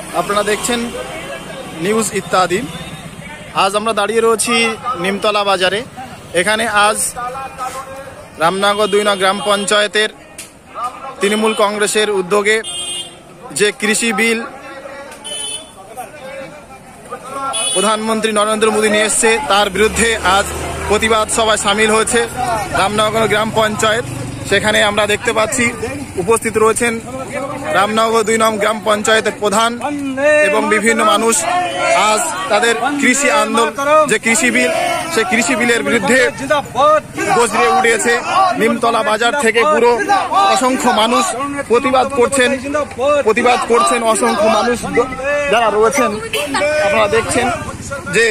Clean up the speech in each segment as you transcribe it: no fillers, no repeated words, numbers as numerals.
আপনারা দেখছেন নিউজ ইত্যাদি। আজ আমরা দাঁড়িয়ে রয়েছি নিমতলা বাজারে। এখানে আজ রামনগর 2 নং গ্রাম পঞ্চায়েতের তৃণমূল কংগ্রেসের উদ্যোগে যে কৃষি বিল প্রধানমন্ত্রী নরেন্দ্র মোদী নিয়ে এসছে তার বিরুদ্ধে আজ প্রতিবাদ সভায় সামিল হয়েছে রামনগর গ্রাম পঞ্চায়েত। সেখানে আমরা দেখতে পাচ্ছি উপস্থিত রয়েছেন রামনগর 2 নং গ্রাম পঞ্চায়েতের প্রধান এবং বিভিন্ন মানুষ। আজ তাদের কৃষি আন্দোলন যে কৃষি বিল, সেই কৃষি বিলের বিরুদ্ধে গর্জে উঠেছে। নিমতলা বাজার থেকে পুরো অসংখ্য মানুষ প্রতিবাদ করছেন। অসংখ্য মানুষ যারা রয়েছেন আপনারা দেখছেন যে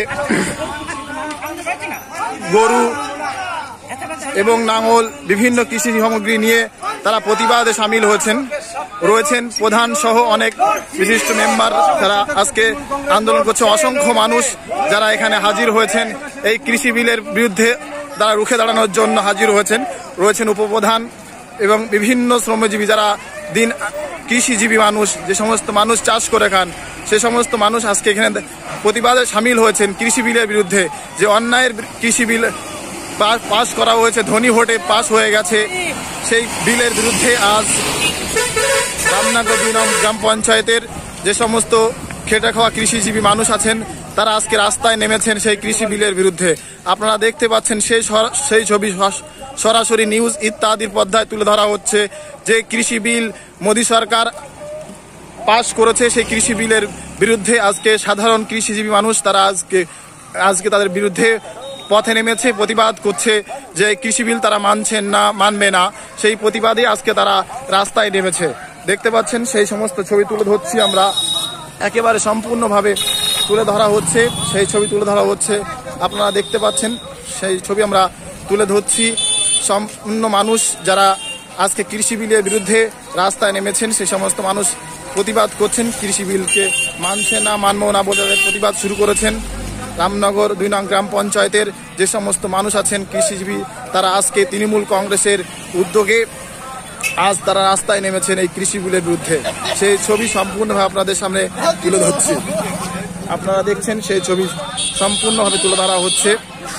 গরু এবং নাঙল বিভিন্ন কৃষি সামগ্রী নিয়ে তারা প্রতিবাদে সামিল রয়েছেন প্রধান সহ অনেক বিশিষ্ট মেম্বার যারা আজকে আন্দোলন করছে। অসংখ্য মানুষ যারা এখানে হাজির হয়েছেন এই কৃষি বিলের বিরুদ্ধে তারা রুখে দাঁড়ানোর জন্য হাজির রয়েছেন উপপ্রধান এবং বিভিন্ন শ্রমজীবী যারা কৃষিজীবী মানুষ, যে সমস্ত মানুষ চাষ করে খান, সে সমস্ত মানুষ আজকে এখানে প্রতিবাদে সামিল হয়েছেন কৃষি বিলের বিরুদ্ধে। যে অন্যায়ের কৃষি বিল পাস করা হয়েছে, ধনী ভোটে পাস হয়ে গেছে, সেই বিলের বিরুদ্ধে আজ রামনগর 2 নং গ্রাম পঞ্চায়েতের যে সমস্ত খেটে খাওয়া কৃষিজীবী মানুষ আছেন তারা আজকে রাস্তায় নেমেছেন সেই কৃষি বিলের বিরুদ্ধে। আপনারা দেখতে পাচ্ছেন সেই ছবি সরাসরি নিউজ ইত্যাদির পর্দায় তুলে ধরা হচ্ছে। যে কৃষি বিল মোদী সরকার পাস করেছে সেই কৃষি বিলের বিরুদ্ধে আজকে সাধারণ কৃষিজীবী মানুষ তারা আজকে তাদের বিরুদ্ধে পথে নেমেছে, প্রতিবাদ করছে যে কৃষি বিল তারা মানবে না। সেই প্রতিবাদে আজকে তারা রাস্তায় নেমেছে। দেখতে পাচ্ছেন সেই সমস্ত ছবি তুলে ধরছি আমরা, একেবারে সম্পূর্ণভাবে তুলে ধরা হচ্ছে, সেই ছবি তুলে ধরা হচ্ছে। আপনারা দেখতে পাচ্ছেন সেই ছবি আমরা তুলে ধরছি। সম্পূর্ণ মানুষ যারা আজকে কৃষি বিলের বিরুদ্ধে রাস্তায় নেমেছেন সেই সমস্ত মানুষ প্রতিবাদ করছেন, কৃষি বিলকে মানবো না বলে প্রতিবাদ শুরু করেছেন। রামনগর 2 নং গ্রাম পঞ্চায়েতের যে সমস্ত মানুষ আছেন কৃষিজীবী তারা আজকে তৃণমূল কংগ্রেসের উদ্যোগে আজ তারা রাস্তায় নেমেছেন এই কৃষি বিলের বিরুদ্ধে। সেই ছবি সম্পূর্ণভাবে আপনাদের সামনে তুলে ধরছি। আপনারা দেখছেন সেই ছবি সম্পূর্ণভাবে তুলে ধরা হচ্ছে।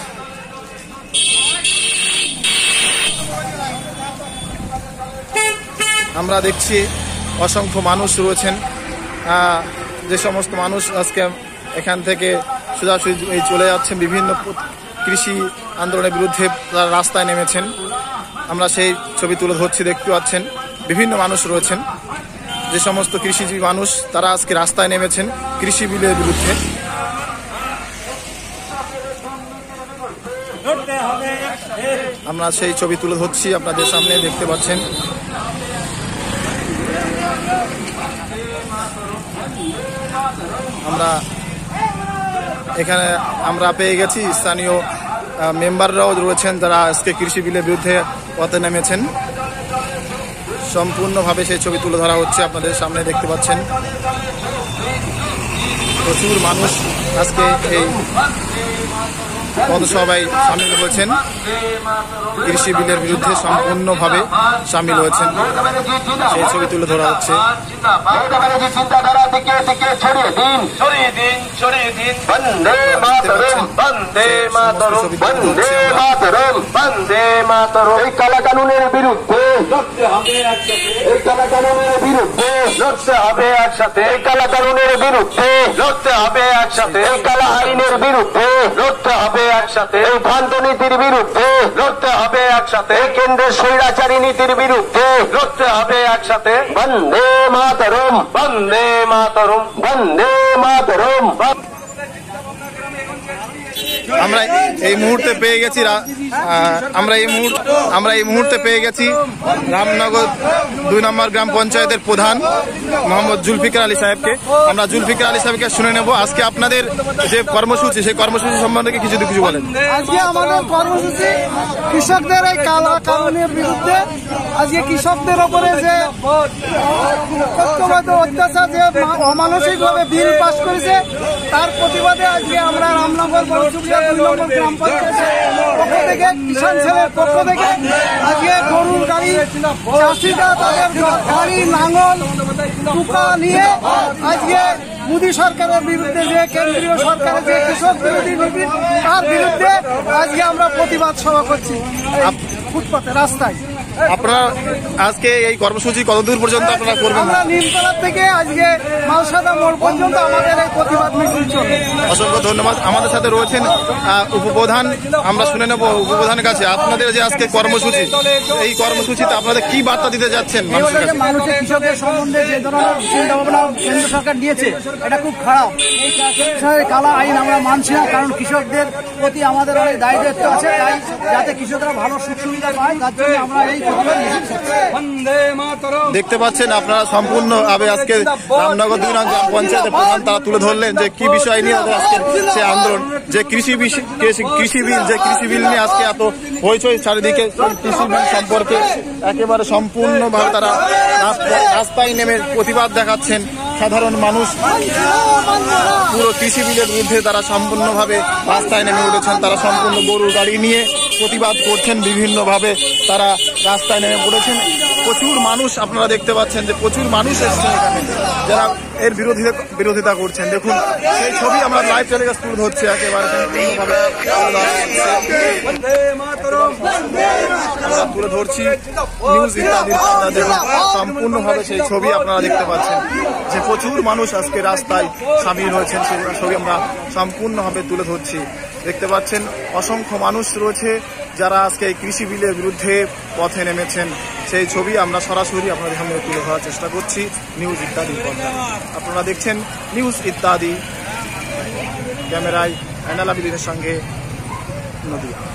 আমরা দেখছি অসংখ্য মানুষ রয়েছেন, যে সমস্ত মানুষ আজকে এখান থেকে সোজাসুজি চলে যাচ্ছেন বিভিন্ন কৃষি আন্দোলনের বিরুদ্ধে তারা রাস্তায় নেমেছেন। আমরা সেই ছবি তুলে ধরছি, দেখতে পাচ্ছেন বিভিন্ন মানুষ রয়েছেন, যে সমস্ত কৃষিজীবী মানুষ তারা আজকে রাস্তায় নেমেছেন কৃষি বিলের বিরুদ্ধে। আমরা সেই ছবি তুলে ধরছি আপনাদের সামনে, দেখতে পাচ্ছেন। আমরা পেয়ে গেছি স্থানীয় মেম্বাররাও রয়েছেন যারা আজকে কৃষি বিলের বিরুদ্ধে পথে নেমেছেন। সম্পূর্ণভাবে সেই ছবি তুলে ধরা হচ্ছে আপনাদের সামনে, দেখতে পাচ্ছেন প্রচুর মানুষ আজকে এই পথসভায় সামিল হয়েছেন, কৃষি বিলের বিরুদ্ধে সম্পূর্ণভাবে সামিল হয়েছেন। সেই ছবি তুলে ধরা হচ্ছে। কালাকানুনের বিরুদ্ধে লড়তে হবে একসাথে, কালাকানুনের বিরুদ্ধে লড়তে হবে একসাথে, কালাকানুনের বিরুদ্ধে লড়তে হবে একসাথে, কালা আইনের বিরুদ্ধে লড়তে হবে একসাথে, ভ্রান্ত নীতির বিরুদ্ধে লড়তে হবে একসাথে, কেন্দ্রের স্বৈরাচারী নীতির বিরুদ্ধে লড়তে হবে একসাথে। বন্দে মাতরম, বন্দে মাতরম, বন্দে মাতরম। আমরা এই মুহূর্তে পেয়ে গেছি রামনগর 2 নম্বর গ্রাম পঞ্চায়েতের প্রধান মোহাম্মদ জুলফিকার আলী সাহেবকে। আমরা জুলফিকার আলী সাহেবকে শুনে নেব আজকে আপনাদের যে কর্মসূচি, সেই কর্মসূচি সম্বন্ধে কিছু বলেন। আজকে আমাদের কর্মসূচি কৃষকদের এই কালা কানুনের বিরুদ্ধে। আজকে কৃষকদের ওপরে যে অত্যাচার, যে অমানসিকভাবে বিল পাস করেছে তার প্রতিবাদে আজকে আমরা রামনগর বড়চুকিয়া 2 নম্বর গ্রাম পঞ্চায়েতের পক্ষ থেকে, কিষাণ সেলের পক্ষ থেকে আজকে গরুর গাড়ি, চাষিরা তাদের গাড়ি, লাঙল, টুকা নিয়ে আজকে মোদী সরকারের বিরুদ্ধে, যে কেন্দ্রীয় সরকারের যে কৃষক বিরোধী নীতি, তার বিরুদ্ধে আজকে আমরা প্রতিবাদ সভা করছি ফুটপাতে, রাস্তায়। আপনারা আজকে এই কর্মসূচি কতদূর পর্যন্ত আপনারা করবেন? আমরা নীলতলা থেকে আজকে মালসাদা মোড় পর্যন্ত আমাদের এই প্রতিবাদ মিছিল চলবে। অসংখ্য ধন্যবাদ। আমাদের সাথে রয়েছেন উপপ্রধান, আমরা শুনে নেব উপপ্রধানের কাছে আপনাদের যে আজকে কর্মসূচি, এই কর্মসূচিতে আপনাদের কি বার্তা দিতে যাচ্ছেন? মানুষের কৃষকের সম্বন্ধে যে ধরনের চিন্তা ভাবনা কেন্দ্র সরকার নিয়েছে এটা খুব খারাপ। এই কালা আইন আমরা মানছি না, কারণ কৃষকদের প্রতি আমাদের অনেক দায়িত্ব আছে। তাই যাতে কৃষকরা ভালো সুখ সুবিধা পায় তার জন্য আমরা এই দেখতে পাচ্ছেন আপনারা সম্পূর্ণভাবে আজকে রামনগর 2 নং গ্রাম পঞ্চায়েতের প্রধান তারা তুলে ধরলেন যে কি বিষয় নিয়ে আজকের সে আন্দোলন, যে কৃষি বিল নিয়ে আজকে এত হইচই চারিদিকে, কৃষি বিল সম্পর্কে একেবারে সম্পূর্ণভাবে তারা রাস্তায় নেমে প্রতিবাদ দেখাচ্ছেন। সাধারণ মানুষ পুরো কৃষি বিলের বিরুদ্ধে তারা সম্পূর্ণভাবে রাস্তায় নেমে উঠেছেন। তারা সম্পূর্ণ গরুর গাড়ি নিয়ে প্রতিবাদ করছেন, বিভিন্নভাবে তারা রাস্তায় নেমে পড়েছেন। প্রচুর মানুষ আপনারা দেখতে পাচ্ছেন যে প্রচুর মানুষ এসেছেন এখানে, যারা এর বিরোধিতা করছেন। দেখুন সেই ছবি আমরা লাইভ টেলিকাস্ট তুলে ধরছি একেবারে তুলে ধরছি নিউজ ইত্যাদি। দেখুন সম্পূর্ণভাবে সেই ছবি আপনারা দেখতে পাচ্ছেন যে প্রচুর মানুষ আজকে রাস্তায় সামিল হয়েছেন, সেই ছবি আমরা সম্পূর্ণভাবে তুলে ধরছি। দেখতে পাচ্ছেন অসংখ্য মানুষ রয়েছে যারা আজকে এই কৃষি বিলের বিরুদ্ধে পথে নেমেছেন, সেই ছবি আমরা সরাসরি আপনাদের সামনে তুলে ধরার চেষ্টা করছি নিউজ ইত্যাদি। আপনারা দেখছেন নিউজ ইত্যাদি, ক্যামেরায় আইনাল আবিদিনের সঙ্গে নদিয়া।